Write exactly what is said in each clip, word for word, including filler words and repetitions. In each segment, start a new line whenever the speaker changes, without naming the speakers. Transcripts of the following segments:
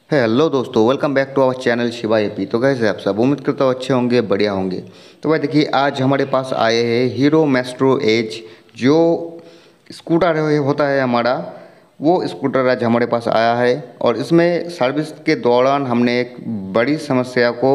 Hello दोस्तों, welcome back to our channel Shiva AP. तो कैसे आप सब, उम्मीद करता हूँ अच्छे होंगे, बढ़िया होंगे। तो भाई देखिए, आज हमारे पास आए हैं हीरो मैस्ट्रो एज, जो स्कूटर है होता है हमारा, वो स्कूटर आज हमारे पास आया है। और इसमें सर्विस के दौरान हमने एक बड़ी समस्या को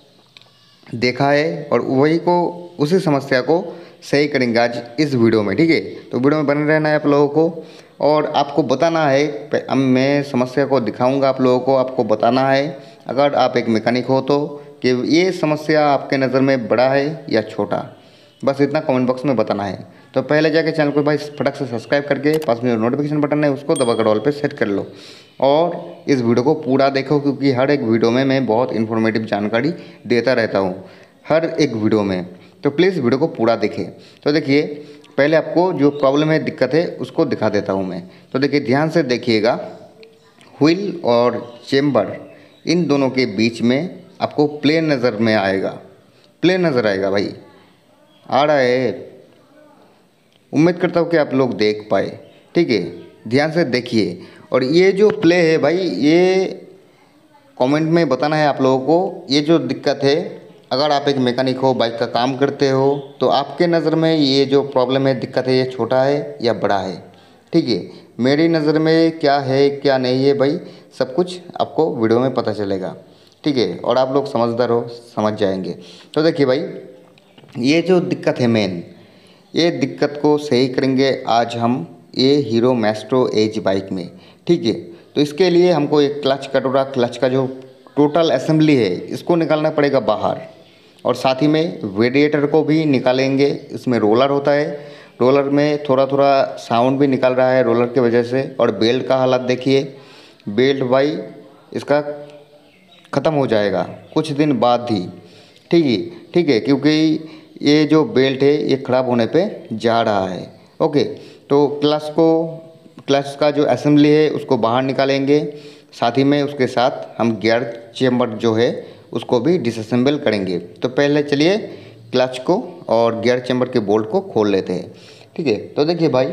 देखा है और वही को उसी समस्या को सही करेंगे आज इस वीडियो में। ठीक है, तो वीडियो में बने रहना है आप लोगों को और आपको बताना है। अब मैं समस्या को दिखाऊंगा आप लोगों को, आपको बताना है अगर आप एक मैकेनिक हो तो कि ये समस्या आपके नज़र में बड़ा है या छोटा, बस इतना कमेंट बॉक्स में बताना है। तो पहले जाके चैनल को भाई फटक से सब्सक्राइब करके पास में जो नोटिफिकेशन बटन है उसको दबाकर ऑल पे सेट कर लो और इस वीडियो को पूरा देखो, क्योंकि हर एक वीडियो में मैं बहुत इन्फॉर्मेटिव जानकारी देता रहता हूँ हर एक वीडियो में। तो प्लीज़ वीडियो को पूरा देखें। तो देखिए, पहले आपको जो प्रॉब्लम है, दिक्कत है, उसको दिखा देता हूँ मैं। तो देखिए, ध्यान से देखिएगा, व्हील और चेम्बर इन दोनों के बीच में आपको प्लेन नज़र में आएगा, प्लेन नज़र आएगा भाई, आ रहा है। उम्मीद करता हूँ कि आप लोग देख पाए। ठीक है, ध्यान से देखिए। और ये जो प्ले है भाई, ये कमेंट में बताना है आप लोगों को। ये जो दिक्कत है, अगर आप एक मैकेनिक हो, बाइक का काम करते हो, तो आपके नज़र में ये जो प्रॉब्लम है, दिक्कत है, ये छोटा है या बड़ा है। ठीक है, मेरी नज़र में क्या है क्या नहीं है भाई, सब कुछ आपको वीडियो में पता चलेगा। ठीक है, और आप लोग समझदार हो, समझ जाएंगे। तो देखिए भाई, ये जो दिक्कत है मेन, ये दिक्कत को सही करेंगे आज हम ये हीरो मैस्ट्रो एज बाइक में। ठीक है, तो इसके लिए हमको एक क्लच कटोरा, क्लच का जो टोटल असेंबली है, इसको निकालना पड़ेगा बाहर। और साथ ही में वेरिएटर को भी निकालेंगे। इसमें रोलर होता है, रोलर में थोड़ा थोड़ा साउंड भी निकल रहा है रोलर की वजह से। और बेल्ट का हालत देखिए, बेल्ट भाई इसका ख़त्म हो जाएगा कुछ दिन बाद ही। ठीक है, ठीक है, क्योंकि ये जो बेल्ट है ये ख़राब होने पे जा रहा है। ओके, तो क्लच को, क्लच का जो असेंबली है उसको बाहर निकालेंगे। साथ ही में उसके साथ हम गियर चेम्बर जो है उसको भी डिसअसेंबल करेंगे। तो पहले चलिए क्लच को और गियर चेम्बर के बोल्ट को खोल लेते हैं। ठीक है, तो देखिए भाई,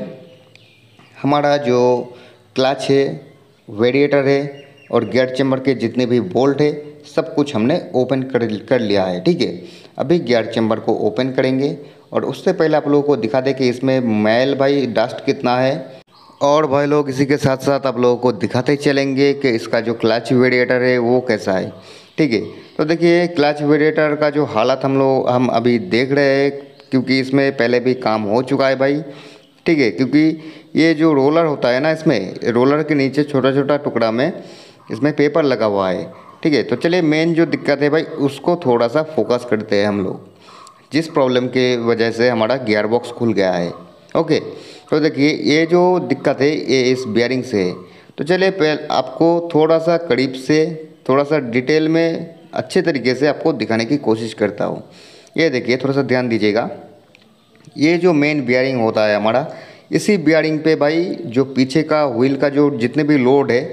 हमारा जो क्लच है, वेरिएटर है और गियर चेम्बर के जितने भी बोल्ट है, सब कुछ हमने ओपन कर कर लिया है। ठीक है, अभी गियर चेम्बर को ओपन करेंगे और उससे पहले आप लोगों को दिखा दें कि इसमें मैल भाई, डस्ट कितना है। और भाई लोग, इसी के साथ साथ आप लोगों को दिखाते चलेंगे कि इसका जो क्लच वेरिएटर है वो कैसा है। ठीक है, तो देखिए, क्लच वेरिएटर का जो हालत हम लोग हम अभी देख रहे हैं, क्योंकि इसमें पहले भी काम हो चुका है भाई। ठीक है, क्योंकि ये जो रोलर होता है ना, इसमें रोलर के नीचे छोटा छोटा टुकड़ा में इसमें पेपर लगा हुआ है। ठीक है, तो चलिए, मेन जो दिक्कत है भाई उसको थोड़ा सा फोकस करते हैं हम लोग, जिस प्रॉब्लम के वजह से हमारा गियर बॉक्स खुल गया है। ओके, तो देखिए, ये जो दिक्कत है ये इस बियरिंग से है। तो चलिए, पहले आपको थोड़ा सा करीब से, थोड़ा सा डिटेल में, अच्छे तरीके से आपको दिखाने की कोशिश करता हूँ। ये देखिए, थोड़ा सा ध्यान दीजिएगा। ये जो मेन बियरिंग होता है हमारा, इसी बियरिंग पे भाई जो पीछे का व्हील का जो जितने भी लोड है,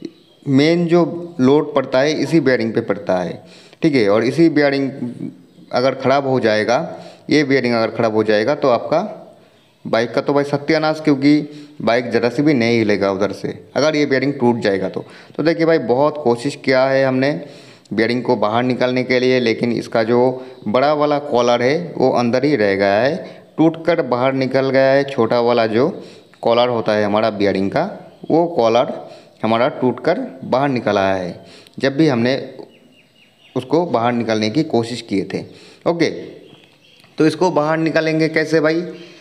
मेन जो लोड पड़ता है इसी बियरिंग पे पड़ता है। ठीक है, और इसी बियरिंग अगर ख़राब हो जाएगा, ये बियरिंग अगर ख़राब हो जाएगा तो आपका बाइक का तो भाई सत्यानाश, क्योंकि बाइक ज़रा सी भी नहीं हिलेगा उधर से, अगर ये बियरिंग टूट जाएगा तो। तो देखिए भाई, बहुत कोशिश किया है हमने बियरिंग को बाहर निकालने के लिए, लेकिन इसका जो बड़ा वाला कॉलर है वो अंदर ही रह गया है, टूट कर बाहर निकल गया है। छोटा वाला जो कॉलर होता है हमारा बियरिंग का, वो कॉलर हमारा टूट कर बाहर निकल आया है, जब भी हमने उसको बाहर निकालने की कोशिश किए थे। ओके, तो इसको बाहर निकालेंगे कैसे भाई?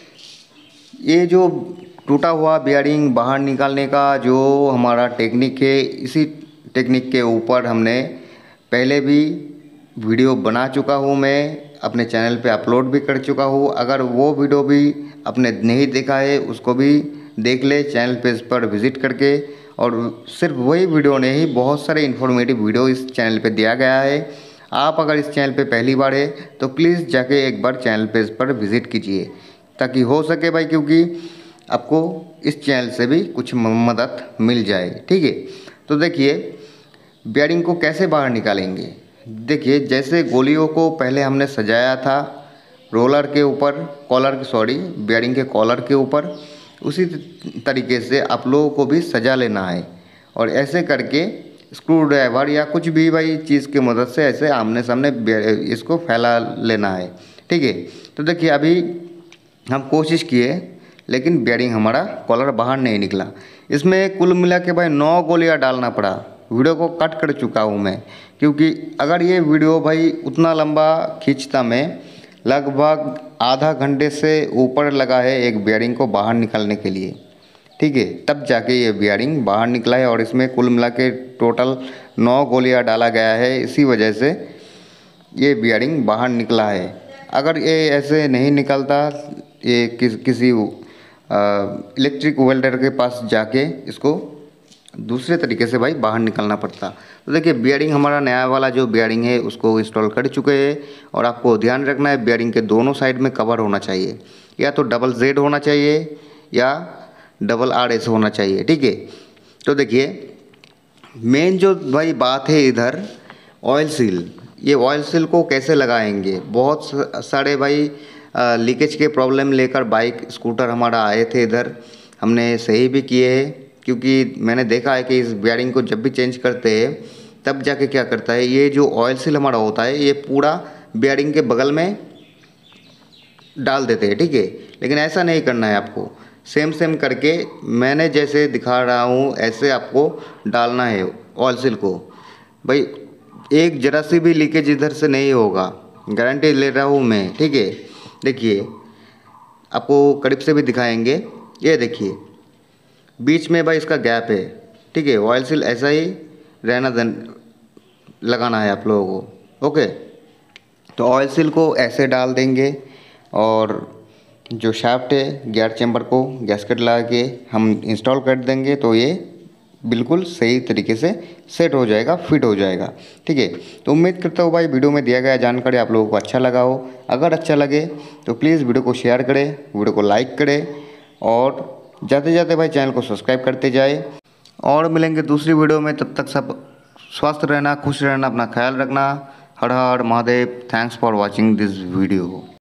ये जो टूटा हुआ बियरिंग बाहर निकालने का जो हमारा टेक्निक है, इसी टेक्निक के ऊपर हमने पहले भी वीडियो बना चुका हूँ, मैं अपने चैनल पे अपलोड भी कर चुका हूँ। अगर वो वीडियो भी आपने नहीं देखा है, उसको भी देख ले चैनल पेज पर विज़िट करके। और सिर्फ वही वीडियो नहीं, बहुत सारे इन्फॉर्मेटिव वीडियो इस चैनल पे दिया गया है। आप अगर इस चैनल पे पहली बार है तो प्लीज़ जाके एक बार चैनल पेज पर विज़िट कीजिए, ताकि हो सके भाई, क्योंकि आपको इस चैनल से भी कुछ मदद मिल जाए। ठीक है, तो देखिए, बियरिंग को कैसे बाहर निकालेंगे। देखिए, जैसे गोलियों को पहले हमने सजाया था रोलर के ऊपर, कॉलर सॉरी बियरिंग के कॉलर के ऊपर, उसी तरीके से आप लोगों को भी सजा लेना है। और ऐसे करके स्क्रू ड्राइवर या कुछ भी भाई चीज़ की मदद से ऐसे आमने सामने इसको फैला लेना है। ठीक है, तो देखिए अभी हम कोशिश किए लेकिन बेयरिंग हमारा कॉलर बाहर नहीं निकला। इसमें कुल मिला के भाई नौ गोलियां डालना पड़ा। वीडियो को कट कर चुका हूँ मैं, क्योंकि अगर ये वीडियो भाई उतना लंबा खींचता मैं, लगभग आधा घंटे से ऊपर लगा है एक बेयरिंग को बाहर निकालने के लिए। ठीक है, तब जाके ये बेयरिंग बाहर निकला है और इसमें कुल मिला के टोटल नौ गोलियां डाला गया है। इसी वजह से ये बेयरिंग बाहर निकला है। अगर ये ऐसे नहीं निकलता, ये किस किसी इलेक्ट्रिक वेल्डर के पास जाके इसको दूसरे तरीके से भाई बाहर निकालना पड़ता। तो देखिए बेयरिंग हमारा नया वाला जो बेयरिंग है उसको इंस्टॉल कर चुके हैं। और आपको ध्यान रखना है बेयरिंग के दोनों साइड में कवर होना चाहिए, या तो डबल जेड होना चाहिए या डबल आर एस होना चाहिए। ठीक है, तो देखिए मेन जो भाई बात है इधर ऑयल सील। ये ऑयल सील को कैसे लगाएंगे, बहुत सारे भाई लीकेज के प्रॉब्लम लेकर बाइक स्कूटर हमारा आए थे इधर, हमने सही भी किए हैं। क्योंकि मैंने देखा है कि इस बेयरिंग को जब भी चेंज करते हैं तब जाके क्या करता है, ये जो ऑयल सील हमारा होता है ये पूरा बेयरिंग के बगल में डाल देते हैं। ठीक है, लेकिन ऐसा नहीं करना है आपको, सेम सेम करके मैंने जैसे दिखा रहा हूँ ऐसे आपको डालना है ऑयल सील को। भाई एक जरा सी भी लीकेज इधर से नहीं होगा, गारंटी ले रहा हूँ मैं। ठीक है, देखिए आपको करीब से भी दिखाएंगे। ये देखिए बीच में भाई इसका गैप है। ठीक है, ऑयल सील ऐसा ही रहना दन लगाना है आप लोगों को। ओके, तो ऑयल सील को ऐसे डाल देंगे और जो शाफ्ट है गियर चैम्बर को गैस्केट लगा के हम इंस्टॉल कर देंगे, तो ये बिल्कुल सही तरीके से सेट हो जाएगा, फिट हो जाएगा। ठीक है, तो उम्मीद करता हूँ भाई वीडियो में दिया गया जानकारी आप लोगों को अच्छा लगा हो। अगर अच्छा लगे तो प्लीज़ वीडियो को शेयर करें, वीडियो को लाइक करें और जाते जाते भाई चैनल को सब्सक्राइब करते जाए। और मिलेंगे दूसरी वीडियो में, तब तक सब स्वस्थ रहना, खुश रहना, अपना ख्याल रखना। Har Har Mahadev. Thanks for watching this video.